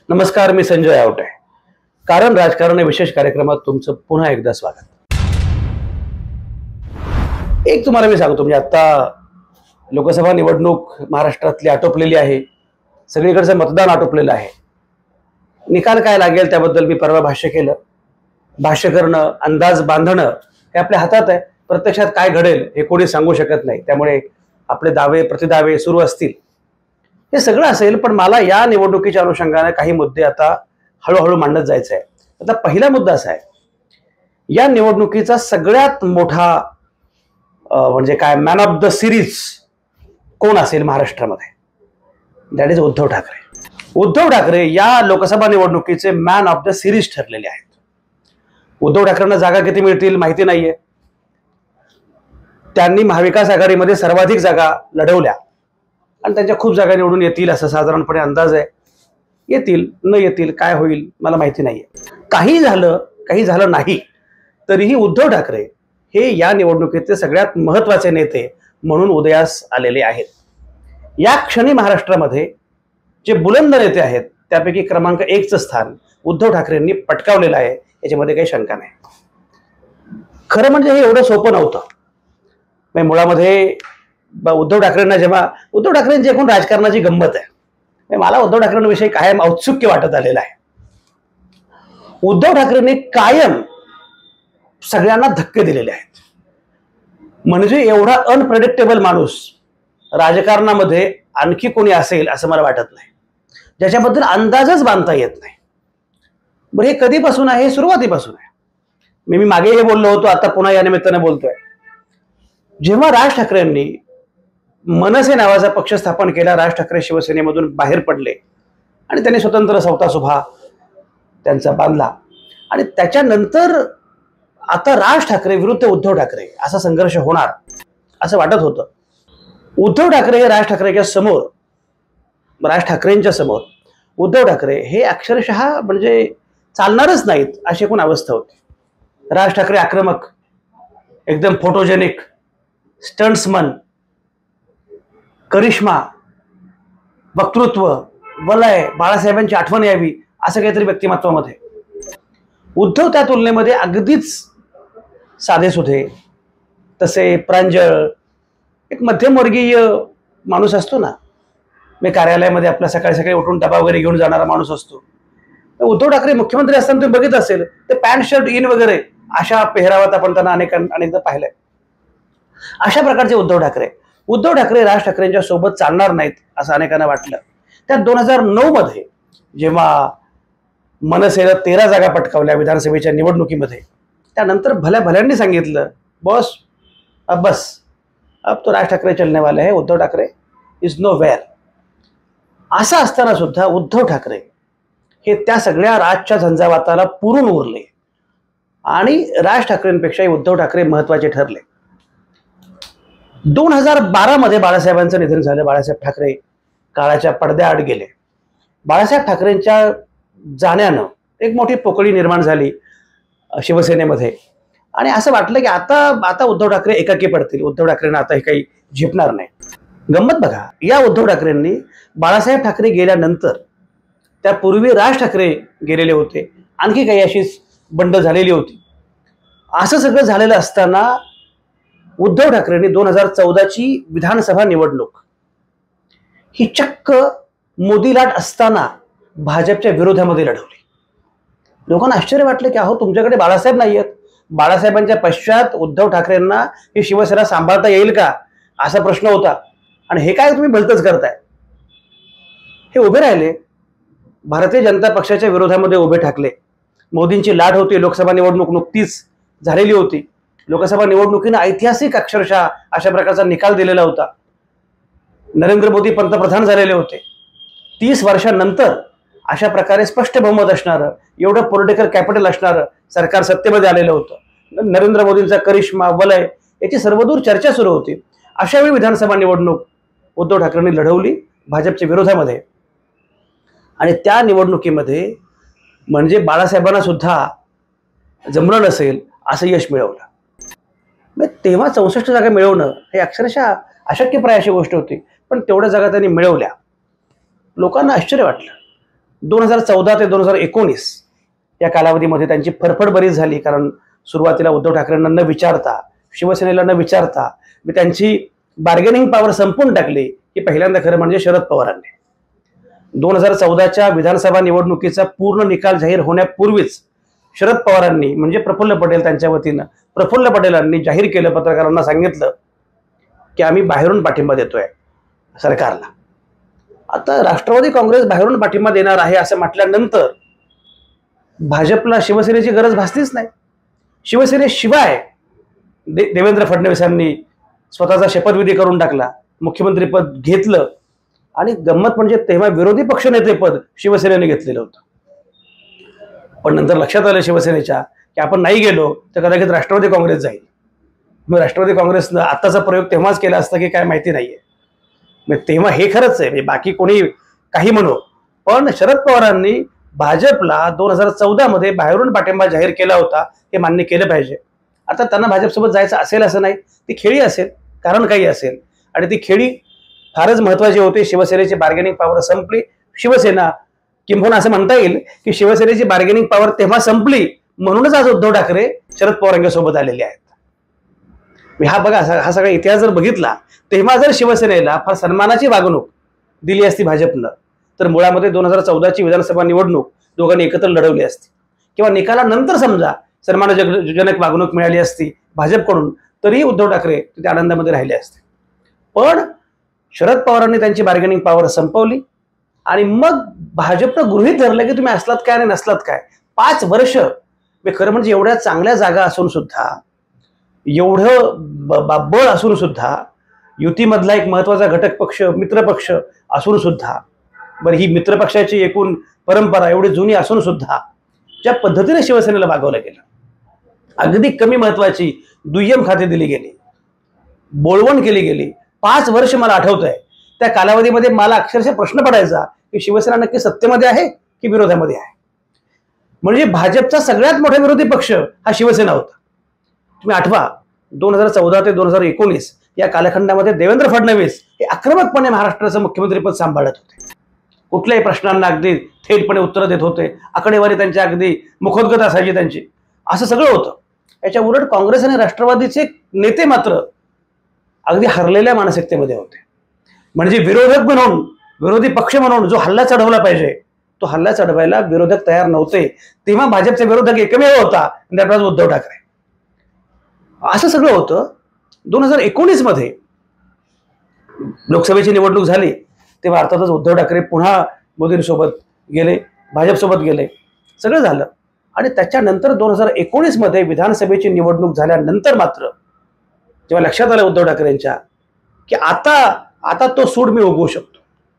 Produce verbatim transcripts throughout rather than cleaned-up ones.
नमस्कार, मी संजय आवटे. कारण राजकारण या विशेष कार्यक्रमात तुमचं पुन्हा एकदा स्वागत. एक तुम्हाला मी सांगतो, म्हणजे आता लोकसभा निवडणूक महाराष्ट्रातली आटोपलेली आहे. सगळीकडचं मतदान आटोपलेलं आहे. निकाल काय लागेल त्याबद्दल मी परवा भाष्य केलं. भाष्य करणं, अंदाज बांधणं हे आपल्या हातात आहे. प्रत्यक्षात काय घडेल हे कोणी सांगू शकत नाही. त्यामुळे आपले दावे प्रतिदावे सुरू असतील, हे सगळं असेल. पण मला या निवडणुकीच्या अनुषंगाने काही मुद्दे आता हळूहळू मांडत जायचं आहे. आता पहिला मुद्दा असा आहे, या निवडणुकीचा सगळ्यात मोठा म्हणजे काय मॅन ऑफ द सिरीज कोण असेल महाराष्ट्रामध्ये? That is Uddhav Thackeray. उद्धव ठाकरे या लोकसभा निवडणुकीचे मॅन ऑफ द सिरीज ठरलेले आहेत. उद्धव ठाकरेंना जागा किती मिळतील माहिती नाहीये. त्यांनी महाविकास आघाडीमध्ये सर्वाधिक जागा लढवल्या आणि त्यांच्या खूप जागा निवडून येतील असं साधारणपणे अंदाज आहे. येतील न येतील काय होईल मला माहिती नाहीये. काही झालं काही झालं नाही तरीही उद्धव ठाकरे हे या निवडणुकीचे सगळ्यात महत्त्वाचे नेते म्हणून उदयास आलेले आहेत. या क्षणी महाराष्ट्रामध्ये जे बुलंद नेते आहेत त्यापैकी क्रमांक एकचं स्थान उद्धव ठाकरेंनी पटकावलेलं आहे, याच्यामध्ये काही शंका नाही. खरं म्हणजे हे एवढं सोपं नव्हतं. मुळामध्ये उद्धव ठाकरेंना जेव्हा उद्धव ठाकरेंची एकूण राजकारणाची गंमत आहे, मला उद्धव ठाकरेंविषयी कायम औत्सुक्य वाटत आलेलं आहे. उद्धव ठाकरेंनी कायम सगळ्यांना धक्के दिलेले आहेत. म्हणजे एवढा अनप्रेडिक्टेबल माणूस राजकारणामध्ये आणखी कोणी असेल असं मला वाटत नाही, ज्याच्याबद्दल अंदाजच बांधता येत नाही. बरं, हे कधीपासून आहे? सुरुवातीपासून आहे. मी मी मागे हे बोललो होतो, आता पुन्हा या निमित्ताने बोलतोय. जेव्हा राज ठाकरेंनी मनसे नावाचा पक्ष स्थापन केला, राज ठाकरे शिवसेनेमधून बाहेर पडले आणि त्यांनी स्वतंत्र सवता सुभा त्यांचा बांधला आणि त्याच्यानंतर आता राज ठाकरे विरुद्ध उद्धव ठाकरे असा संघर्ष होणार असं वाटत होतं. उद्धव ठाकरे हे राज ठाकरेच्या समोर, राज ठाकरेंच्या समोर उद्धव ठाकरे हे अक्षरशः म्हणजे चालणारच नाहीत अशी एकूण अवस्था होती. राज ठाकरे आक्रमक, एकदम फोटोजेनिक, स्टंट्समन, करिश्मा, वक्तृत्व, वलय, बाळासाहेबांची आठवण यावी असं काहीतरी व्यक्तिमत्वामध्ये. उद्धव त्या तुलनेमध्ये अगदीच साधेसुधे, तसे प्रांजळ, एक मध्यमवर्गीय माणूस असतो ना. मी कार्यालयामध्ये आपला सकाळी सकाळी उठून डबा वगैरे घेऊन जाणारा माणूस असतो. उद्धव ठाकरे मुख्यमंत्री असताना तुम्ही बघित असेल ते पॅन्ट शर्ट इन वगैरे अशा पेहरावात आपण त्यांना अनेक अनेकदा पाहिलंय. अशा प्रकारचे उद्धव ठाकरे उद्धव ठाकरे राज ठाकरेंच्या सोबत चालणार नाहीत असं अनेकांना वाटलं. त्यात दोन हजार नऊ मध्ये जेव्हा मनसेला तेरा जागा पटकावल्या विधानसभेच्या निवडणुकीमध्ये, त्यानंतर भल्या भल्यांनी सांगितलं, बॉस अब बस, अब तो राज ठाकरे चलने वाले है, Uddhav Thackeray is nowhere. असं असताना सुद्धा उद्धव ठाकरे हे त्या सगळ्या राजच्या झंझावाताला पुरून उरले आणि राज ठाकरेंपेक्षाही उद्धव ठाकरे महत्वाचे ठरले. दोन हजार बारा मध्ये बाळासाहेबांचं निधन झालं. बाळासाहेब ठाकरे काळाच्या पडद्याआड गेले. बाळासाहेब ठाकरेंच्या जाण्यानं एक मोठी पोकळी निर्माण झाली शिवसेनेमध्ये आणि असं वाटलं की आता आता उद्धव ठाकरे एकाकी पडतील, उद्धव ठाकरेंना आता हे काही झेपणार नाही. गंमत बघा, या उद्धव ठाकरेंनी बाळासाहेब ठाकरे गेल्यानंतर त्यापूर्वी राज ठाकरे गेलेले होते, आणखी काही अशीच बंड झालेली होती. असं सगळं झालेलं असताना उद्धव ठाकरेंनी दोन हजार चौदाची विधानसभा निवडणूक ही चक्क मोदी लाट असताना भाजपच्या विरोधामध्ये लढवली. लोकांना आश्चर्य वाटलं की अहो, तुमच्याकडे बाळासाहेब नाही आहेत, बाळासाहेबांच्या पश्चात उद्धव ठाकरेंना ही शिवसेना सांभाळता येईल का असा प्रश्न होता. आणि हे काय तुम्ही भलतंच करताय? हे उभे राहिले, भारतीय जनता पक्षाच्या विरोधामध्ये उभे ठाकले. मोदींची लाट होती, लोकसभा निवडणूक नुकतीच झालेली होती. लोकसभा निवडणुकीनं ऐतिहासिक अक्षरशः अशा प्रकारचा निकाल दिलेला होता. नरेंद्र मोदी पंतप्रधान झालेले होते. तीस वर्षांनंतर अशा प्रकारे स्पष्ट बहुमत असणारं, एवढं पॉलिटिकल कॅपिटल असणारं सरकार सत्तेमध्ये आलेलं होतं. नरेंद्र मोदींचा करिश्मा, वलय याची सर्वदूर चर्चा सुरू होती. अशावेळी विधानसभा निवडणूक उद्धव ठाकरेंनी लढवली भाजपच्या विरोधामध्ये आणि त्या निवडणुकीमध्ये म्हणजे बाळासाहेबांना सुद्धा जमलं नसेल असं यश मिळवलं. तेव्हा चौसष्ट जागा मिळवणं हे अक्षरशः अशक्यप्राय अशी गोष्ट होती, पण तेवढ्या जागा त्यांनी मिळवल्या. लोकांना आश्चर्य वाटलं. दोन हजार चौदा ते दोन हजार एकोणीस या कालावधीमध्ये त्यांची फरफड बरीच झाली, कारण सुरुवातीला उद्धव ठाकरेंना न विचारता, शिवसेनेला न विचारता मी त्यांची बार्गेनिंग पॉवर संपून टाकली, की पहिल्यांदा खरं म्हणजे शरद पवारांनी. दोन हजार चौदाच्या विधानसभा निवडणुकीचा पूर्ण निकाल जाहीर होण्यापूर्वीच शरद पवारांनी म्हणजे प्रफुल्ल पटेल त्यांच्या वतीनं प्रफुल्ल पटेलांनी जाहीर केलं, पत्रकारांना सांगितलं की आम्ही बाहेरून पाठिंबा देतोय सरकारला. आता राष्ट्रवादी काँग्रेस बाहेरून पाठिंबा देणार आहे असं म्हटल्यानंतर भाजपला शिवसेनेची गरज भासलीच नाही. शिवसेनेशिवाय दे देवेंद्र फडणवीसांनी स्वतःचा शपथविधी करून टाकला, मुख्यमंत्रीपद घेतलं आणि गंमत म्हणजे तेव्हा विरोधी पक्षनेतेपद शिवसेनेने घेतलेलं होतं. पण नंतर लक्षात आलं शिवसेनेच्या की आपण नाही गेलो तर कदाचित राष्ट्रवादी काँग्रेस जाईल. मग राष्ट्रवादी काँग्रेसनं आत्ताचा प्रयोग तेव्हाच केला असता की काय माहिती नाहीये. मग तेव्हा हे खरंच आहे, बाकी कोणी काही म्हणो, पण शरद पवारांनी भाजपला दोन हजार चौदा मध्ये बाहेरून पाठिंबा जाहीर केला होता, हे मान्य केलं पाहिजे. आता त्यांना भाजपसोबत जायचं असेल असं नाही, ती खेळी असेल, कारण काही असेल, आणि ती खेळी फारच महत्वाची होती. शिवसेनेची बार्गेनिंग पॉवर संपली. शिवसेना किंबहुना असं म्हणता येईल की शिवसेनेची बार्गेनिंग पॉवर तेव्हा संपली म्हणूनच आज उद्धव ठाकरे शरद पवारांसोबत आलेले आहेत. हा बघा, हा सगळा इतिहास जर बघितला, तेव्हा जर शिवसेनेला फार सन्मानाची वागणूक दिली असती भाजपनं, तर मुळामध्ये दोन हजार चौदाची विधानसभा निवडणूक दोघांनी एकत्र लढवली असती, किंवा निकालानंतर समजा सन्मानजनक वागणूक मिळाली असती भाजपकडून, तरीही उद्धव ठाकरे तिथे आनंदामध्ये राहिले असते. पण शरद पवारांनी त्यांची बार्गेनिंग पॉवर संपवली आणि मग भाजपनं गृहीत धरलं की तुम्ही असलात काय आणि नसलात काय. पाच वर्ष खरं म्हणजे एवढ्या चांगल्या जागा असून सुद्धा, एवढं बळ असून सुद्धा, युतीमधला एक महत्वाचा घटक पक्ष मित्रपक्ष असून सुद्धा, बरं ही मित्रपक्षाची एकूण परंपरा एवढी जुनी असून सुद्धा ज्या पद्धतीने शिवसेनेला वागवलं गेलं, अगदी कमी महत्वाची दुय्यम खाते दिली गेली, बोळवण केली गेली. पाच वर्ष मला आठवत आहे, त्या कालावधीमध्ये मला अक्षरशः प्रश्न पडायचा की शिवसेना नक्की सत्तेमध्ये आहे की विरोधामध्ये आहे. म्हणजे भाजपचा सगळ्यात मोठा विरोधी पक्ष हा शिवसेना होता. तुम्ही आठवा, दोन हजार चौदा ते दोन हजार एकोणीस या कालखंडामध्ये देवेंद्र फडणवीस हे आक्रमकपणे महाराष्ट्राचं मुख्यमंत्रीपद सांभाळत होते. कुठल्याही प्रश्नांना अगदी थेटपणे उत्तर देत होते. आकडेवारी त्यांच्या अगदी मुखोद्गत असायची त्यांची, असं सगळं होतं. याच्या उलट काँग्रेस आणि राष्ट्रवादीचे नेते मात्र अगदी हरलेल्या मानसिकतेमध्ये होते. म्हणजे विरोधक म्हणून, विरोधी पक्ष म्हणून जो हल्ला चढवला पाहिजे तो हल्ला चढवायला विरोधक तयार नव्हते. तेव्हा भाजपचे विरोधक एकमेव होता, त्यात उद्धव ठाकरे. असं सगळं होतं. दोन हजार एकोणीस मध्ये लोकसभेची निवडणूक झाली तेव्हा अर्थातच उद्धव ठाकरे पुन्हा मोदींसोबत गेले, भाजपसोबत गेले, सगळं झालं. आणि त्याच्यानंतर दोन हजार एकोणीस मध्ये विधानसभेची निवडणूक झाल्यानंतर मात्र जेव्हा लक्षात आलं उद्धव ठाकरेंच्या की आता आता तो सूड मी उगवू शकतो,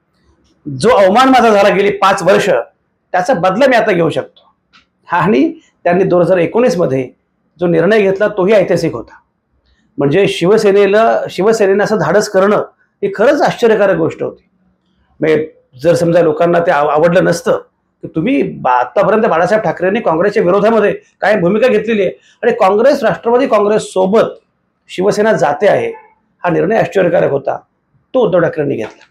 जो अवमान माझा झाला गेली पाच वर्ष त्याचा बदला मी आता घेऊ शकतो. आणि त्यांनी दोन हजार एकोणीस मध्ये जो निर्णय घेतला तोही ऐतिहासिक होता. म्हणजे शिवसेनेला शिवसेनेनं असं धाडस करणं ही खरंच आश्चर्यकारक गोष्ट होती. म्हणजे जर समजा लोकांना ते आवडलं नसतं की तुम्ही आतापर्यंत बाळासाहेब ठाकरेंनी काँग्रेसच्या विरोधामध्ये काय भूमिका घेतलेली आहे आणि काँग्रेस राष्ट्रवादी काँग्रेस सोबत शिवसेना जाते आहे, हा निर्णय आश्चर्यकारक होता. तो उद्धव ठाकरेंनी घेतला.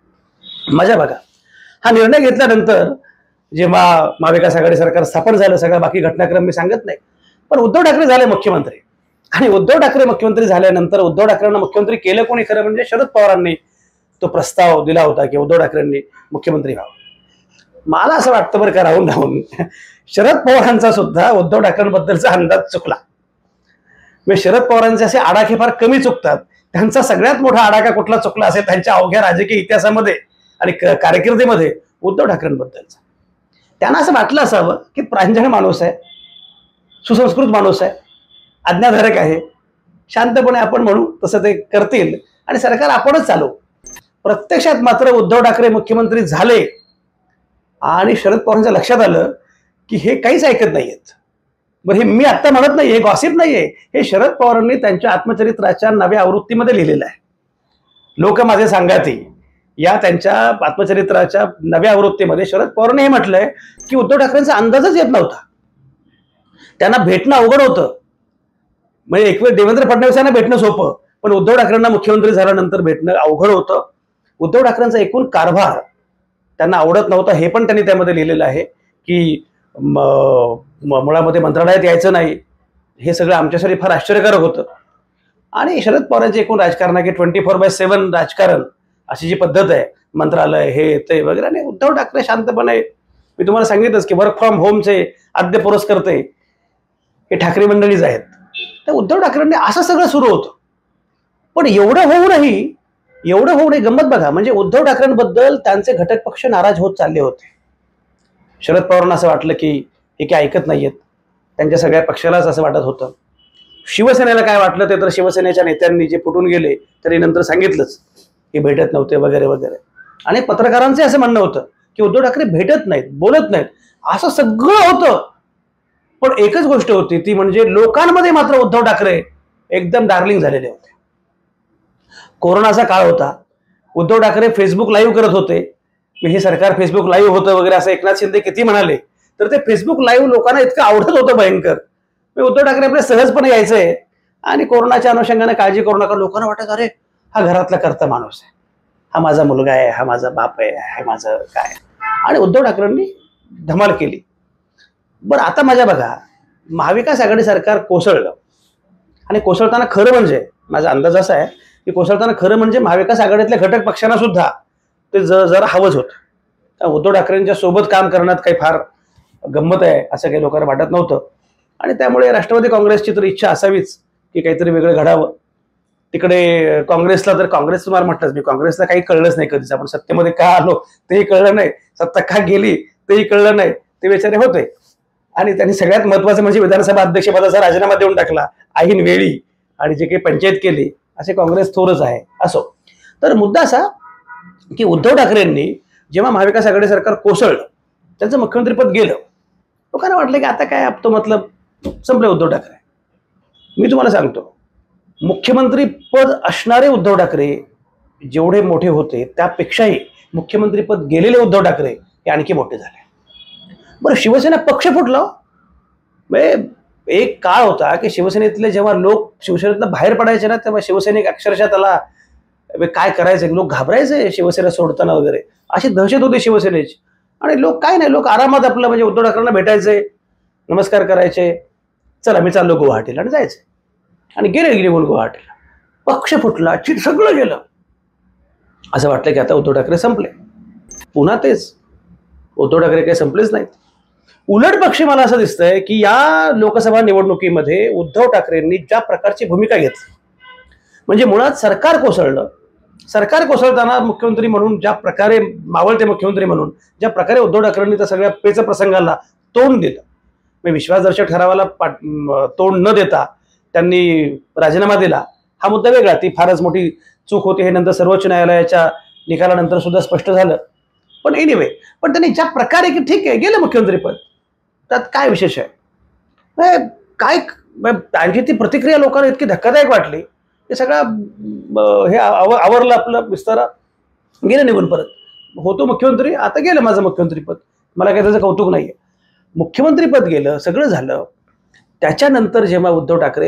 मजा बघा, हा निर्णय घेतल्यानंतर जेव्हा महाविकास आघाडी सरकार स्थापन झालं, सगळा बाकी घटनाक्रम मी सांगत नाही, पण उद्धव ठाकरे झाले मुख्यमंत्री. आणि उद्धव ठाकरे मुख्यमंत्री झाल्यानंतर उद्धव ठाकरेंना मुख्यमंत्री केलं कोणी, खरं म्हणजे शरद पवारांनी तो प्रस्ताव दिला होता की उद्धव ठाकरेंनी मुख्यमंत्री व्हावं. मला असं वाटतं बरं का, राहून राहून शरद पवारांचा सुद्धा उद्धव ठाकरेंबद्दलचा अंदाज चुकला. म्हणजे शरद पवारांचे असे आडाखे फार कमी चुकतात. त्यांचा सगळ्यात मोठा आडाखा कुठला चुकला असेल त्यांच्या अवघ्या राजकीय इतिहासामध्ये आणि कारकिर्दीमध्ये, उद्धव ठाकरेंबद्दलचा. त्यांना असं वाटलं असावं की प्रांजळ माणूस आहे, सुसंस्कृत माणूस आहे, आज्ञाधारक आहे, शांतपणे आपण म्हणू तसं ते करतील आणि सरकार आपणच चालवू. प्रत्यक्षात मात्र उद्धव ठाकरे मुख्यमंत्री झाले आणि शरद पवारांच्या लक्षात आलं की हे काहीच ऐकत नाहीयेत. बरं, हे मी आत्ता म्हणत नाही, हे गॉसिप नाहीये, हे शरद पवारांनी त्यांच्या आत्मचरित्राच्या नव्या आवृत्तीमध्ये लिहिलेलं आहे. लोक माझे सांगाती या त्यांच्या आत्मचरित्राच्या नव्या आवृत्तीमध्ये शरद पवारांनी हे म्हटलंय की उद्धव ठाकरेंचा अंदाजच येत नव्हता, त्यांना भेटणं अवघड होतं. म्हणजे एक वेळ देवेंद्र फडणवीसांना भेटणं सोपं, पण उद्धव ठाकरेंना मुख्यमंत्री झाल्यानंतर भेटणं अवघड होतं. उद्धव ठाकरेंचा एकूण कारभार त्यांना आवडत नव्हतं हे पण त्यांनी त्यामध्ये लिहिलेलं आहे की मुळामध्ये मंत्रालयात यायचं नाही, हे सगळं आमच्यासाठी फार आश्चर्यकारक होतं. आणि शरद पवारांचे एकूण राजकारण की ट्वेंटी फोर बाय सेव्हन राजकारण अशी जी पद्धत आहे, मंत्रालय हे ते वगैरे, आणि उद्धव ठाकरे शांतपणे, मी तुम्हाला सांगितलंच की वर्क फ्रॉम होमचे आद्य पुरस्कर्ते हे ठाकरे मंडळीच आहेत. तर उद्धव ठाकरेंनी असं सगळं सुरू होतं. पण एवढं होऊनही एवढं होऊनही गंमत बघा, म्हणजे उद्धव ठाकरेंबद्दल त्यांचे घटक पक्ष नाराज होत चालले होते. शरद पवारांना असं वाटलं की हे काय ऐकत नाहीयेत, त्यांच्या सगळ्या पक्षालाच असं वाटत होतं. शिवसेनेला काय वाटलं ते तर शिवसेनेच्या नेत्यांनी जे फुटून गेले त्यांनी नंतर सांगितलंच की भेटत नव्हते वगैरे वगैरे. आणि पत्रकारांचे असं म्हणणं होतं की उद्धव ठाकरे भेटत नाहीत, बोलत नाहीत, असं सगळं होतं. पण एकच गोष्ट होती, ती म्हणजे लोकांमध्ये मात्र उद्धव ठाकरे एकदम डार्लिंग झालेले होते. कोरोनाचा काळ होता, उद्धव ठाकरे फेसबुक लाईव्ह करत होते. हे सरकार फेसबुक लाईव्ह होतं वगैरे असं एकनाथ शिंदे किती म्हणाले, तर ते फेसबुक लाईव्ह लोकांना इतकं आवडत होतं भयंकर. उद्धव ठाकरे आपले सहजपणे यायचंय आणि कोरोनाच्या अनुषंगाने काळजी करू नका. लोकांना वाटत अरे हा घरातला करता माणूस आहे, हा माझा मुलगा आहे, हा माझा बाप आहे, हे माझं काय. आणि उद्धव ठाकरेंनी धमाल केली. बरं आता माझ्या बघा, महाविकास आघाडी सरकार कोसळलं, आणि कोसळताना खरं म्हणजे माझा अंदाज असा आहे की कोसळताना खरं म्हणजे महाविकास आघाडीतल्या घटक पक्षांना सुद्धा ते जरा हवंच होतं. उद्धव ठाकरेंच्या सोबत काम करण्यात काही फार गंमत आहे असं काही लोकांना वाटत नव्हतं. आणि त्यामुळे राष्ट्रवादी काँग्रेसची तर इच्छा असावीच की काहीतरी वेगळं घडावं. तिकडे काँग्रेसला तर काँग्रेस तुम्हाला म्हटलंच मी, काँग्रेसला काही कळलंच नाही कधीच. आपण सत्तेमध्ये का आलो तेही कळलं नाही, सत्ता का गेली तेही कळलं नाही, ते बेचारे होते. आणि त्यांनी सगळ्यात महत्वाचं म्हणजे विधानसभा अध्यक्षपदाचा राजीनामा देऊन टाकला ऐन वेळी, आणि जे काही पंचायत केली, असे काँग्रेस थोरच आहे. असो, तर मुद्दा असा की उद्धव ठाकरेंनी जेव्हा महाविकास आघाडी सरकार कोसळलं, त्यांचं मुख्यमंत्रीपद गेलं, लोकांना वाटलं की आता काय आप तो मतलब संपले उद्धव ठाकरे. मी तुम्हाला सांगतो, मुख्यमंत्री पद असणारे उद्धव ठाकरे जेवढे मोठे होते त्यापेक्षाही मुख्यमंत्रीपद गेलेले उद्धव ठाकरे हे आणखी मोठे झाले. बरं, शिवसेना पक्ष फुटला. एक काळ होता की शिवसेनेतले जेव्हा लोक शिवसेनेतनं बाहेर पडायचे ना, तेव्हा शिवसैनिक अक्षरशः त्याला काय करायचं, लोक घाबरायचे शिवसेना सोडताना वगैरे, अशी दहशत होती शिवसेनेची. आणि लोक काय नाही, लोक आरामात आपलं म्हणजे उद्धव ठाकरेंना भेटायचे, नमस्कार करायचे, चला मी चाललो गुवाहाटीला, आणि जायचे. आणि गेले गेले बोल गुवाहाटीला. पक्ष फुटला, चिट सगळं गेलं. असं वाटलं की आता उद्धव ठाकरे संपले. पुन्हा तेच, उद्धव ठाकरे काही संपलेच नाहीत. उलट पक्षी मला असं दिसतंय की या लोकसभा निवडणुकीमध्ये उद्धव ठाकरेंनी ज्या प्रकारची भूमिका घेतली, म्हणजे मुळात सरकार कोसळलं, सरकार कोसळताना मुख्यमंत्री म्हणून ज्या प्रकारे, मावळते मुख्यमंत्री म्हणून ज्या प्रकारे उद्धव ठाकरेंनी त्या सगळ्या पेच प्रसंगाला तोंड दिलं, म्हणजे विश्वासदर्शक ठरावाला तोंड न देता त्यांनी राजीनामा दिला, हा मुद्दा वेगळा, ती फारच मोठी चूक होती, हे नंतर सर्वोच्च न्यायालयाच्या निकालानंतर सुद्धा स्पष्ट झालं. पण एनिवे, पण त्यांनी ज्या प्रकारे की ठीक आहे गेलं मुख्यमंत्रीपद, त्यात काय विशेष आहे काय, त्यांची ती प्रतिक्रिया लोकांना इतकी धक्कादायक वाटली, हे सगळं हे आवरलं आपलं विस्तारा, गेलं निघून परत. होतो मुख्यमंत्री, आता गेलं माझं मुख्यमंत्रीपद, मला काही त्याचं कौतुक नाहीये. मुख्यमंत्रीपद गेलं, सगळं झालं. त्याच्यानंतर जेव्हा उद्धव ठाकरे,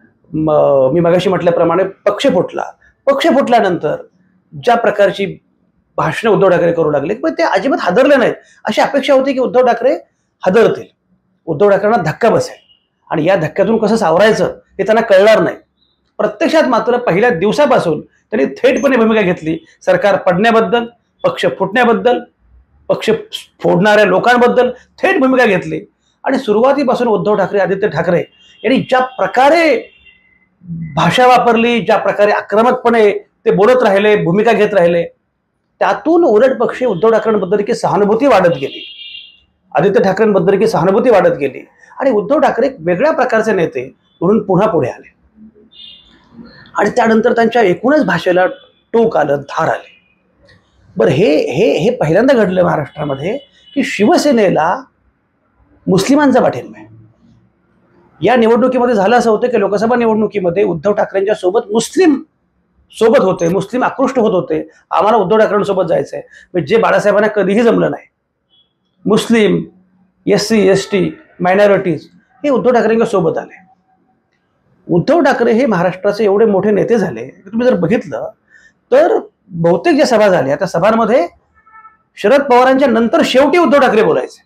मी मगाशी म्हटल्याप्रमाणे पक्ष फुटला, पक्ष फुटल्यानंतर ज्या प्रकारची भाषणं उद्धव ठाकरे करू लागले, पण ते अजिबात हादरले नाहीत. अशी अपेक्षा होती की उद्धव ठाकरे हादरतील, उद्धव ठाकरेंना धक्का बसेल, आणि या धक्क्यातून कसं सावरायचं हे त्यांना कळणार नाही. प्रत्यक्षात मात्र पहिल्या दिवसापासून त्यांनी थेटपणे भूमिका घेतली सरकार पडण्याबद्दल, पक्ष फुटण्याबद्दल, पक्ष फोडणाऱ्या लोकांबद्दल थेट भूमिका घेतली. आणि सुरुवातीपासून उद्धव ठाकरे, आदित्य ठाकरे यांनी ज्या प्रकारे भाषा वापरली, ज्या प्रकारे आक्रमकपणे ते बोलत राहिले, भूमिका घेत राहिले, त्यातून उलट पक्षी उद्धव ठाकरेंबद्दल की सहानुभूती वाढत गेली, आदित्य ठाकरेंबद्दल की सहानुभूती वाढत गेली, आणि उद्धव ठाकरे वेगळ्या प्रकारचे नेते म्हणून पुन्हा पुढे आले. आणि त्यानंतर त्यांच्या एकूणच भाषेला टोक आलं, धार आले. बरं, हे हे हे पहिल्यांदा घडलं महाराष्ट्रामध्ये की शिवसेनेला मुस्लिमांचा पाठिंबा आहे. या निवडणुकीमध्ये झालं असं होतं की लोकसभा निवडणुकीमध्ये उद्धव ठाकरेंच्या सोबत मुस्लिम सोबत होते, मुस्लिम आकृष्ट होत होते, आम्हाला उद्धव ठाकरेंसोबत जायचंय, म्हणजे जे बाळासाहेबांना कधीही जमलं नाही. Muslim, S C S T, minorities हे उद्धव ठाकरेंच्या सोबत आले. उद्धव ठाकरे हे महाराष्ट्राचे एवढे मोठे नेते झाले, तुम्ही जर बघितलं तर बहुतेक ज्या सभा झाल्या त्या सभांमध्ये शरद पवारांच्या नंतर शेवटी उद्धव ठाकरे बोलायचे.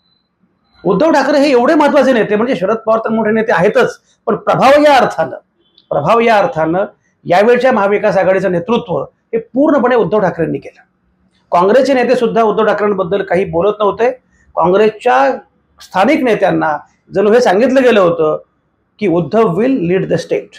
उद्धव ठाकरे हे एवढे महत्वाचे नेते, म्हणजे शरद पवार तर मोठे नेते आहेतच, पण प्रभाव या अर्थानं प्रभाव या अर्थानं यावेळच्या महाविकास आघाडीचं नेतृत्व हे पूर्णपणे उद्धव ठाकरेंनी केलं. काँग्रेसचे नेते सुद्धा उद्धव ठाकरेंबद्दल काही बोलत नव्हते. काँग्रेसच्या स्थानिक नेत्यांना जणू हे सांगितलं गेलं होतं की Uddhav will lead the state,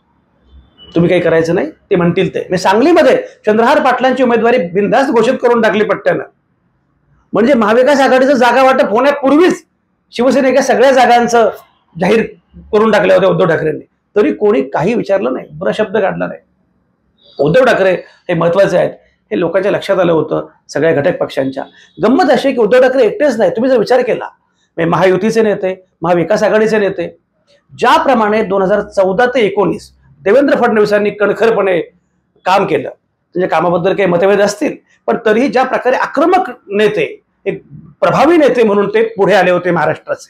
तुम्ही काही करायचं नाही, ते म्हणतील ते. मी सांगलीमध्ये चंद्रहार पाटलांची उमेदवारी बिनधास्त घोषित करून टाकली पट्ट्यानं. म्हणजे महाविकास आघाडीचं जागा वाटप होण्यापूर्वीच शिवसेनेच्या सगळ्या जागांचं जाहीर करून टाकलं होतं उद्धव ठाकरेंनी, तरी कोणी काही विचारलं नाही, बरं शब्द काढला नाही. उद्धव ठाकरे हे महत्वाचे आहेत हे लोकांच्या लक्षात आलं होतं, सगळ्या घटक पक्षांच्या. गंमत अशी की उद्धव ठाकरे एकटेच नाही, तुम्ही जर विचार केला महायुतीचे नेते, महाविकास आघाडीचे नेते, ज्याप्रमाणे दोन हजार चौदा ते एकोणीस देवेंद्र फडणवीसांनी कणखरपणे काम केलं, म्हणजे कामाबद्दल काही मतभेद असतील, पण तरीही ज्या प्रकारे आक्रमक नेते, एक प्रभावी नेते म्हणून ते पुढे आले होते महाराष्ट्राचे,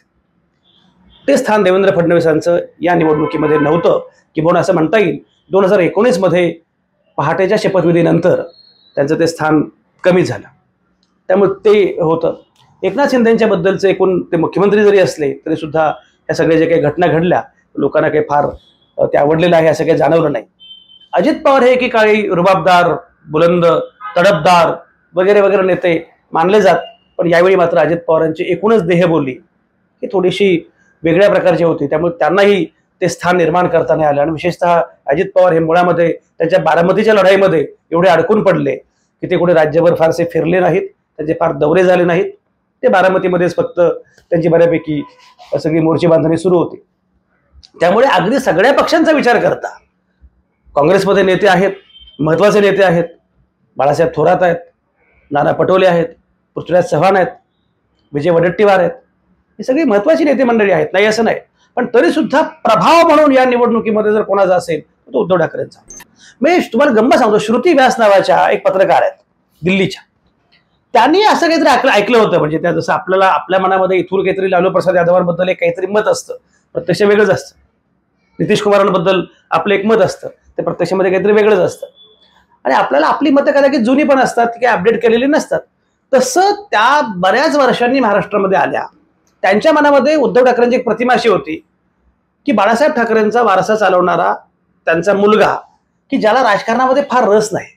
ते स्थान देवेंद्र फडणवीसांचं या निवडणुकीमध्ये नव्हतं, किंवा असं म्हणता येईल दोन हजार एकोणीस मध्ये पहाटेच्या शपथविधीनंतर त्यांचं ते स्थान कमी झालं. त्यामुळे ते होतं. एकनाथ शिंदेच्या बद्दलचे एकूण ते मुख्यमंत्री जरी असले तरी सुद्धा या सगळ्या जे काही घटना घडल्या लोकांना काही फार ते आवडलेलं आहे असं काही जाणवलं नाही. अजित पवार हे की काही रुबाबदार, बुलंद, तडफदार वगैरे वगैरे नेते मानले जात, पण यावेळी मात्र अजित पवारांची एकूणच देहबोली ही थोडीशी वेगळ्या प्रकारची होती. त्यामुळे त्यांनाही ते स्थान निर्माण करता नाही आलं. आणि विशेषतः अजित पवार हे मुळामध्ये त्यांच्या बारामतीच्या लढाईमध्ये एवढे अडकून पडले की ते कुठे राज्यभर फारसे फिरले नाहीत, त्यांचे फार दौरे झाले नाहीत. ते बारामतीमध्येच फक्त त्यांची बऱ्यापैकी सगळी मोर्चे बांधणी सुरू होती. त्यामुळे अगदी सगळ्या पक्षांचा विचार करता काँग्रेसमध्ये नेते आहेत, महत्वाचे नेते आहेत, बाळासाहेब थोरात आहेत, नाना पटोले आहेत, पृथ्वीराज चव्हाण आहेत, विजय वडेट्टीवार आहेत, ही सगळी महत्वाची नेते मंडळी आहेत, नाही असं नाही. पण तरी सुद्धा प्रभाव म्हणून या निवडणुकीमध्ये जर कोणाचा असेल तर तो उद्धव ठाकरेंचा. मी तुम्हाला गंमत सांगतो, श्रुती व्यास नावाच्या एक पत्रकार आहेत दिल्लीच्या, त्यांनी असं काहीतरी ऐकलं होतं. म्हणजे त्या जसं आपल्याला आपल्या मनामध्ये इथून काहीतरी लालू प्रसाद यादवांबद्दल एक काहीतरी मत असतं, प्रत्यक्ष वेगळंच असतं. नितीश कुमारांबद्दल आपलं एक मत असतं, ते प्रत्यक्षामध्ये काहीतरी वेगळंच असतं. आणि आपल्याला आपली मतं कदाचित जुनी पण असतात, ती काही अपडेट केलेली नसतात. तसं त्या बऱ्याच वर्षांनी महाराष्ट्रामध्ये आल्या, त्यांच्या मनामध्ये उद्धव ठाकरेंची एक प्रतिमा अशी होती की बाळासाहेब ठाकरेंचा वारसा चालवणारा त्यांचा मुलगा, की ज्याला राजकारणामध्ये फार रस नाही,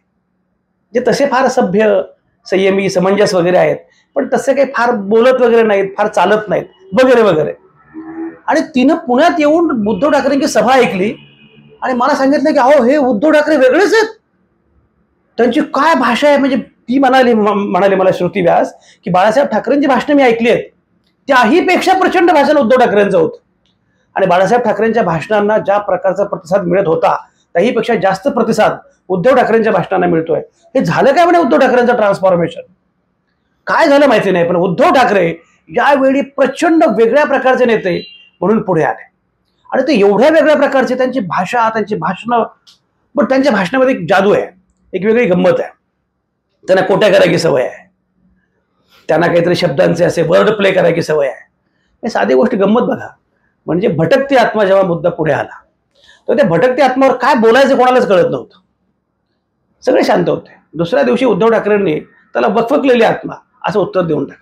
जे तसे फार सभ्य, संयमी, समंजस वगैरे आहेत, पण तसे काही फार बोलत वगैरे नाहीत, फार चालत नाहीत वगैरे वगैरे. आणि तिनं पुण्यात येऊन उद्धव ठाकरेंची सभा ऐकली आणि मला सांगितलं की अहो हे उद्धव ठाकरे वेगळेच आहेत, त्यांची काय भाषा आहे. म्हणजे ती म्हणाली म्हणाली मला श्रुती व्यास की बाळासाहेब ठाकरेंची भाषणं मी ऐकली आहेत, त्याही पेक्षा प्रचंड भाषण उद्धव ठाकरेंचं होतं. आणि बाळासाहेब ठाकरेंच्या भाषणांना ज्या प्रकारचा प्रतिसाद मिळत होता त्याहीपेक्षा जास्त प्रतिसाद उद्धव ठाकरेंच्या भाषणांना मिळतोय. हे झालं काय म्हणे उद्धव ठाकरेंचं ट्रान्सफॉर्मेशन? काय झालं माहिती नाही, पण उद्धव ठाकरे यावेळी प्रचंड वेगळ्या प्रकारचे नेते म्हणून पुढे आले. आणि ते एवढ्या वेगळ्या प्रकारचे, त्यांची भाषा, त्यांची भाषणं, पण त्यांच्या भाषणामध्ये एक जादू आहे, एक वेगळी गंमत आहे. त्यांना कोट्या करायची सवय आहे, त्यांना काहीतरी शब्दांचे असे वर्ड प्ले करायची सवय आहे. हे साधी गोष्ट गंमत बघा, म्हणजे भटकती आत्मा जेव्हा मुद्दा पुढे आला तर त्या भटकती आत्मावर काय बोलायचं कोणालाच कळत नव्हतं, सगळे शांत होते. दुसऱ्या दिवशी उद्धव ठाकरेंनी त्याला वकवकलेली आत्मा असं उत्तर देऊन टाकलं.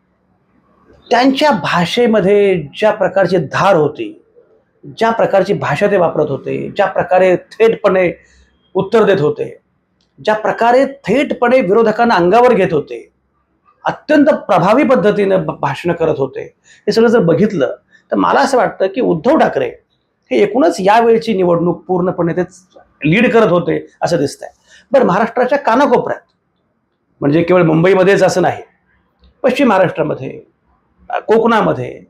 त्यांच्या भाषेमध्ये ज्या प्रकारची धार होती, ज्या प्रकारची भाषा ते वापरत होते, ज्या प्रकारे थेटपणे उत्तर देत होते, ज्या प्रकारे थेटपणे विरोधकांना अंगावर घेत होते, अत्यंत प्रभावी पद्धतीनं भाषण करत होते, हे सगळं जर बघितलं तर मला असं वाटतं की उद्धव ठाकरे हे एकूणच यावेळची निवडणूक पूर्णपणे तेच लीड करत होते असं दिसतंय. बरं, महाराष्ट्राच्या कानाकोपऱ्यात, म्हणजे केवळ मुंबईमध्येच असं नाही, पश्चिम महाराष्ट्रामध्ये, कोकणामध्ये,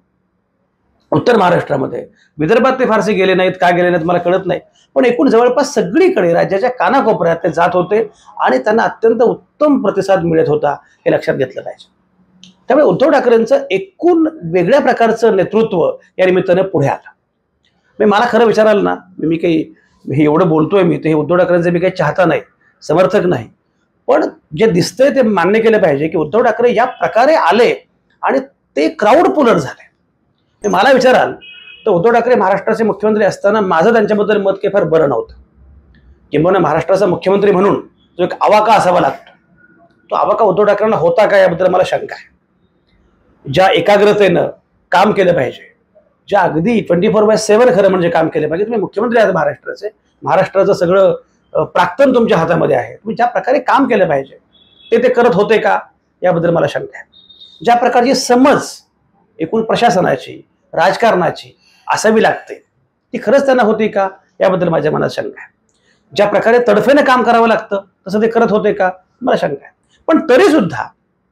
उत्तर महाराष्ट्रामध्ये, विदर्भात ते फारसे गेले नाहीत, का गेले नाहीत मला कळत नाही, पण एकूण जवळपास सगळीकडे राज्याच्या कानाकोपऱ्यात ते जात होते आणि त्यांना अत्यंत उत्तम प्रतिसाद मिळत होता, हे लक्षात घेतलं पाहिजे. त्यामुळे उद्धव ठाकरेंचं एकूण वेगळ्या प्रकारचं नेतृत्व या निमित्तानं पुढे आलं. मी मला खरं विचाराल ना, मी काही हे एवढं बोलतोय मी, ते हे उद्धव ठाकरेंचे मी काही चाहता नाही, समर्थक नाही, पण जे दिसतंय ते मान्य केलं पाहिजे की उद्धव ठाकरे या प्रकारे आले आणि ते क्राऊड पुलर झाले. मला विचाराल तर उद्धव ठाकरे महाराष्ट्राचे मुख्यमंत्री असताना माझं त्यांच्याबद्दल मत काही फार बरं नव्हतं. किंबहुना महाराष्ट्राचा मुख्यमंत्री म्हणून जो एक आवाका असावा लागतो, तो आवाका उद्धव ठाकरेंना होता का याबद्दल मला शंका आहे. ज्या एकाग्रतेनं काम केलं पाहिजे, ज्या अगदी ट्वेंटी फोर बाय सेव्हन खरं म्हणजे काम केलं पाहिजे. तुम्ही मुख्यमंत्री आहात महाराष्ट्राचे, महाराष्ट्राचं सगळं प्राक्तन तुमच्या हातामध्ये आहे. तुम्ही ज्या प्रकारे काम केलं पाहिजे ते ते करत होते का याबद्दल मला शंका आहे. ज्या प्रकारची समज एकूण प्रशासनाची राजकारणाची असावी लागते ती खरंच त्यांना होती का याबद्दल माझ्या मनात शंका आहे. ज्या प्रकारे तडफेनं काम करावं लागतं तसं ते करत होते का मला शंका आहे. पण तरी सुद्धा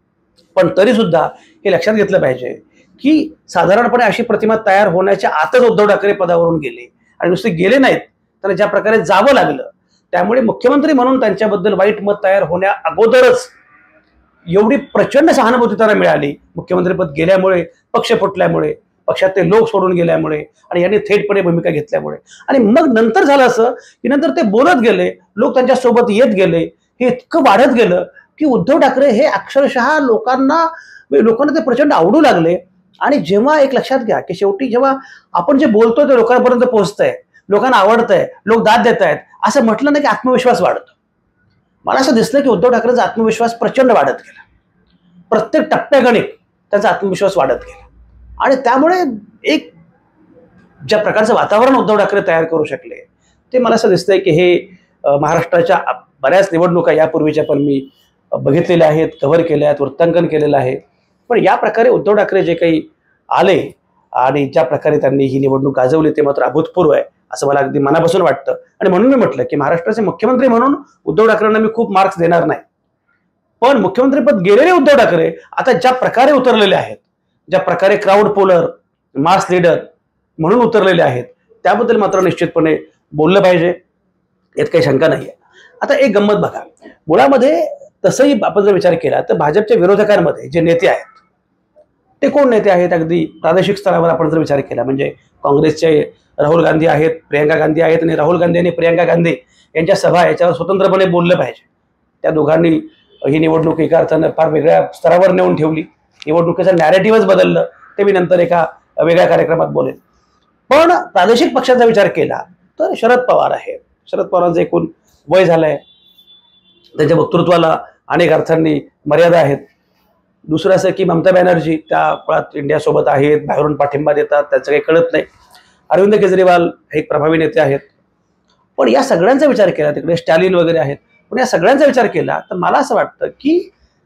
पण तरी सुद्धा हे लक्षात घेतलं पाहिजे की साधारणपणे अशी प्रतिमा तयार होण्याच्या आतच उद्धव ठाकरे पदावरून गेले आणि नुसते गेले नाहीत तर ज्या प्रकारे जावं लागलं त्यामुळे मुख्यमंत्री म्हणून त्यांच्याबद्दल वाईट मत तयार होण्या अगोदरच एवढी प्रचंड सहानुभूती त्यांना मिळाली. मुख्यमंत्रीपद गेल्यामुळे, पक्ष फुटल्यामुळे, पक्षात ते लोक सोडून गेल्यामुळे आणि यांनी थेटपणे भूमिका घेतल्यामुळे आणि मग नंतर झालं असं की नंतर ते बोलत गेले, लोक त्यांच्या सोबत येत गेले, हे इतकं वाढत गेलं की उद्धव ठाकरे हे अक्षरशः लोकांना लोकांना ते प्रचंड आवडू लागले. आणि जेव्हा एक लक्षात घ्या की शेवटी जेव्हा आपण जे बोलतोय ते लोकांपर्यंत पोहोचतंय, लोकांना आवडतंय, लोक दाद देत आहेत असं म्हटलं नाही की आत्मविश्वास वाढतो. मला असं दिसलं की उद्धव ठाकरेंचा आत्मविश्वास प्रचंड वाढत गेला. प्रत्येक टप्प्यागणिक त्यांचा आत्मविश्वास वाढत गेला आणि त्यामुळे एक ज्या प्रकारचं वातावरण उद्धव ठाकरे तयार करू शकले ते मला असं दिसतंय की हे महाराष्ट्राच्या बऱ्याच निवडणुका यापूर्वीच्या पण मी बघितलेल्या आहेत, कव्हर केल्या आहेत, वृत्तांकन केलेलं आहे. पण या प्रकारे उद्धव ठाकरे जे काही आले आणि ज्या प्रकारे त्यांनी ही निवडणूक गाजवली ते मात्र अभूतपूर्व आहे असं मला अगदी मनापासून वाटतं. आणि म्हणून मी म्हटलं की महाराष्ट्राचे मुख्यमंत्री म्हणून उद्धव ठाकरेंना मी खूप मार्क्स देणार नाही. पण मुख्यमंत्रीपद गेलेले उद्धव ठाकरे आता ज्या प्रकारे उतरलेले आहेत, ज्या प्रकारे क्राऊड पोलर, मास लीडर म्हणून उतरलेले आहेत त्याबद्दल मात्र निश्चितपणे बोललं पाहिजे, यात काही शंका नाही आहे. आता एक गंमत बघा, मुळामध्ये तसंही आपण जर विचार केला तर भाजपच्या विरोधकांमध्ये जे नेते आहेत ते कोण नेते आहेत. अगदी प्रादेशिक स्तरावर आपण जर विचार केला म्हणजे काँग्रेसचे राहुल गांधी आहेत, प्रियंका गांधी आहेत आणि राहुल गांधी आणि प्रियंका गांधी यांच्या सभा याच्यावर स्वतंत्रपणे बोललं पाहिजे. त्या दोघांनी ही निवडणूक एका अर्थानं फार वेगळ्या स्तरावर नेऊन ठेवली. निवडणुकीचं नॅरेटिव्हच बदललं, ते मी नंतर एका वेगळ्या कार्यक्रमात बोलेन. पण प्रादेशिक पक्षांचा विचार केला तर शरद पवार आहे. शरद पवारांचं एकूण वय झालंय, त्यांच्या वक्तृत्वाला अनेक अर्थांनी मर्यादा आहेत. दुसरं असं की ममता बॅनर्जी त्या पळात इंडियासोबत आहेत, बाहेरून पाठिंबा देतात, त्याचं काही कळत नाही. अरविंद केजरीवाल हे एक प्रभावी नेते आहेत. पण या सगळ्यांचा विचार केला, तिकडे स्टॅलिन वगैरे आहेत, पण या सगळ्यांचा विचार केला तर मला असं वाटतं की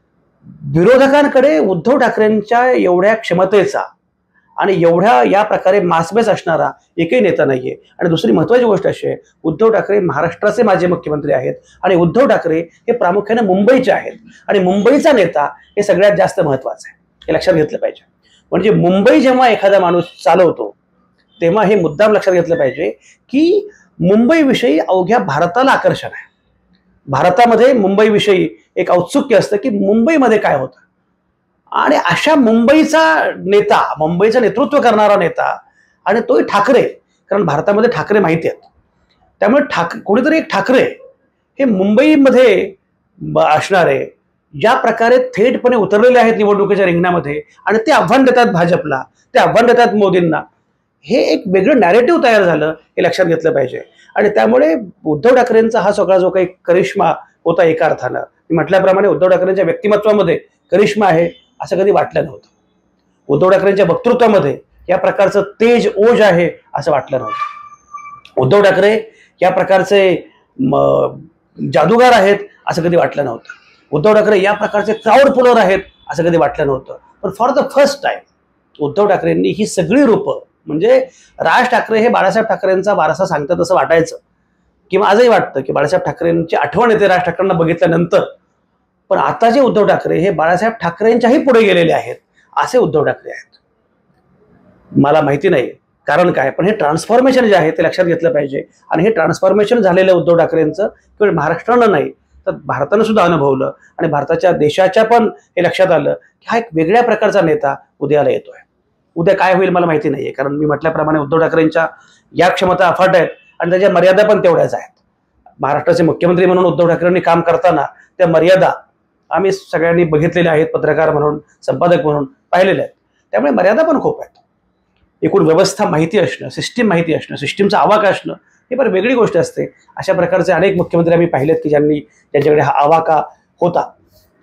विरोधकांकडे उद्धव ठाकरेंच्या एवढ्या क्षमतेचा आणि एवढ्या या प्रकारे मासबेस असणारा एकही नेता नाहीये. आणि दुसरी महत्वाची गोष्ट अशी आहे, उद्धव ठाकरे महाराष्ट्राचे माजी मुख्यमंत्री आहेत आणि उद्धव ठाकरे हे प्रामुख्याने मुंबईचे आहेत आणि मुंबईचा नेता हे सगळ्यात जास्त महत्वाचं आहे, हे लक्षात घेतलं पाहिजे. म्हणजे मुंबई जेव्हा एखादा माणूस चालवतो तेव्हा हे मुद्दाम लक्षात घेतलं पाहिजे की मुंबईविषयी अवघ्या भारताला आकर्षण आहे. भारतामध्ये मुंबईविषयी एक औत्सुक्य असतं की मुंबईमध्ये काय होतं आणि अशा मुंबईचा नेता, मुंबईचं नेतृत्व करणारा नेता आणि तोही ठाकरे, कारण भारतामध्ये ठाकरे माहिती आहेत. त्यामुळे ठाक कोणीतरी एक ठाकरे हे मुंबईमध्ये असणारे ज्या प्रकारे थेटपणे उतरलेले आहेत निवडणुकीच्या रिंगणामध्ये आणि ते आव्हान देतात भाजपला, ते आव्हान देतात मोदींना, हे एक वेगळं नॅरेटिव्ह तयार झालं हे लक्षात घेतलं पाहिजे. आणि त्यामुळे उद्धव ठाकरेंचा हा सगळा जो काही करिश्मा होता एका अर्थानं, मी म्हटल्याप्रमाणे उद्धव ठाकरेंच्या व्यक्तिमत्वामध्ये करिश्मा आहे असं कधी वाटलं नव्हतं. उद्धव ठाकरेंच्या वक्तृत्वामध्ये या प्रकारचं तेज ओज आहे असं वाटलं नव्हतं. उद्धव ठाकरे या प्रकारचे जादूगार आहेत असं कधी वाटलं नव्हतं. उद्धव ठाकरे या प्रकारचे क्राऊड पुलर आहेत असं कधी वाटलं नव्हतं. पण for the first time Uddhav ठाकरेंनी ही सगळी रूपं, म्हणजे राज ठाकरे हे बाळासाहेब ठाकरेंचा वारसा सांगतात असं वाटायचं किंवा आजही वाटतं की बाळासाहेब ठाकरेंची आठवण येते राज ठाकरेंना बघितल्यानंतर, पण आता जे उद्धव ठाकरे हे बाळासाहेब ठाकरेंच्याही पुढे गेलेले आहेत असे उद्धव ठाकरे आहेत. मला माहिती नाही कारण काय, पण हे ट्रान्सफॉर्मेशन जे आहे ते लक्षात घेतलं पाहिजे. आणि हे ट्रान्सफॉर्मेशन झालेलं उद्धव ठाकरेंचं केवळ महाराष्ट्रानं नाही तर भारतानं सुद्धा अनुभवलं आणि भारताच्या देशाच्या पण हे लक्षात आलं की हा एक वेगळ्या प्रकारचा नेता उद्याला येतोय. उद्या काय होईल मला माहिती नाहीये, कारण मी म्हटल्याप्रमाणे उद्धव ठाकरेंच्या या क्षमता अफाट आहेत आणि त्याच्या मर्यादा पण तेवढ्याच आहेत. महाराष्ट्राचे मुख्यमंत्री म्हणून उद्धव ठाकरेंनी काम करताना त्या मर्यादा आम्ही सगळ्यांनी बघितलेल्या आहेत, पत्रकार म्हणून, संपादक म्हणून पाहिलेल्या आहेत. त्यामुळे मर्यादा पण खूप आहेत. एकूण व्यवस्था माहिती असणं, सिस्टीम माहिती असणं, सिस्टीमचा आवाका असणं ही पण वेगळी गोष्ट असते. अशा प्रकारचे अनेक मुख्यमंत्री आम्ही पाहिलेत की ज्यांनी ज्यांच्याकडे हा आवाका होता.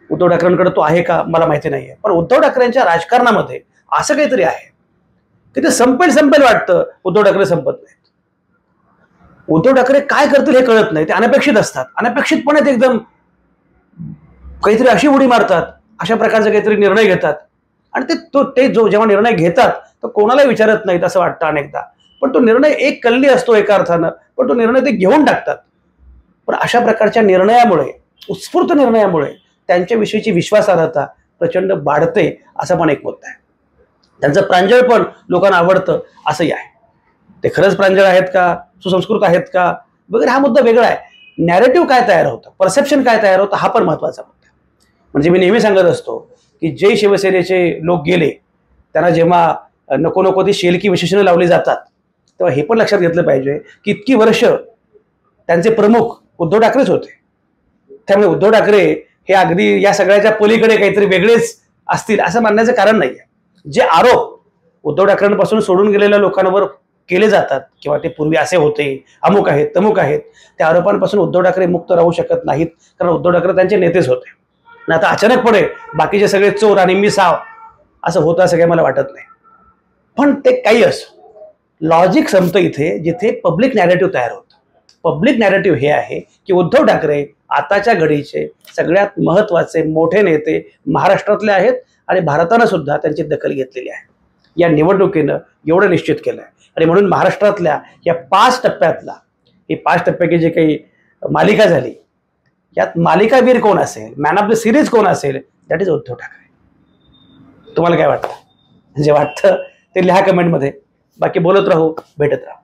उद्धव ठाकरेंकडे तो आहे का मला माहिती नाहीये, पण उद्धव ठाकरेंच्या राजकारणामध्ये असं काहीतरी आहे की ते संपेल संपेल वाटतं, उद्धव ठाकरे संपत नाहीत. उद्धव ठाकरे काय करतील हे कळत नाही, ते अनपेक्षित असतात, अनपेक्षितपणे ते एकदम काहीतरी अशी उडी मारतात, अशा प्रकारचे काहीतरी निर्णय घेतात आणि ते तो ते जो जेव्हा निर्णय घेतात तो कोणालाही विचारत नाहीत असं वाटतं अनेकदा. पण तो निर्णय एक कल्ली असतो एका अर्थानं, पण तो निर्णय ते घेऊन टाकतात. पण अशा प्रकारच्या निर्णयामुळे, उत्स्फूर्त निर्णयामुळे त्यांच्याविषयीची विश्वासार्हता प्रचंड वाढते असं पण एक मत आहे. त्यांचं प्रांजळपण लोकांना आवडतं असंही आहे. ते खरंच प्रांजळ आहेत का, सुसंस्कृत आहेत का वगैरे हा मुद्दा वेगळा आहे. नॅरेटिव्ह काय तयार होतं, परसेप्शन काय तयार होतं हा पण महत्त्वाचा मुद्दा आहे. म्हणजे मी नेहमी सांगत असतो की जे शिवसेनेचे लोक गेले त्यांना जेव्हा नको नको ती शेलकी विशेषणं लावली जातात तेव्हा हे पण लक्षात घेतलं पाहिजे की इतकी वर्ष त्यांचे प्रमुख उद्धव ठाकरेच होते. त्यामुळे उद्धव ठाकरे हे अगदी या सगळ्याच्या पलीकडे काहीतरी वेगळेच असतील असं मानण्याचं कारण नाही आहे. जे आरोप उद्धव ठाकरेंपासून सोडून गेलेल्या लोकांवर केले जातात किंवा ते पूर्वी असे होते, अमुक आहेत तमुक आहेत, त्या आरोपांपासून उद्धव ठाकरे मुक्त राहू शकत नाहीत, कारण उद्धव ठाकरे त्यांचे नेतेच होते. आणि आता अचानकपणे बाकीचे सगळे चोर आणि मी साव असं होतं असं काही मला वाटत नाही. पण ते काही असो, लॉजिक संपतं इथे जिथे पब्लिक नॅरेटिव्ह तयार होतं. पब्लिक नॅरेटिव्ह हे आहे की उद्धव ठाकरे आताच्या घडीचे सगळ्यात महत्त्वाचे मोठे नेते महाराष्ट्रातले आहेत आणि भारतानं सुद्धा त्यांची दखल घेतलेली आहे. या निवडणुकीनं एवढं निश्चित केलं आहे आणि म्हणून महाराष्ट्रातल्या या पाच टप्प्यातला, ही पाच टप्प्याची जी काही मालिका झाली यात मालिकावीर कोण असेल, मॅन ऑफ द सिरीज कोण असेल, दॅट इज उद्धव ठाकरे. तुम्हाला काय वाटतं? जे वाटतं ते लिहा कमेंटमध्ये. बाकी बोलत राहू, भेटत राहू.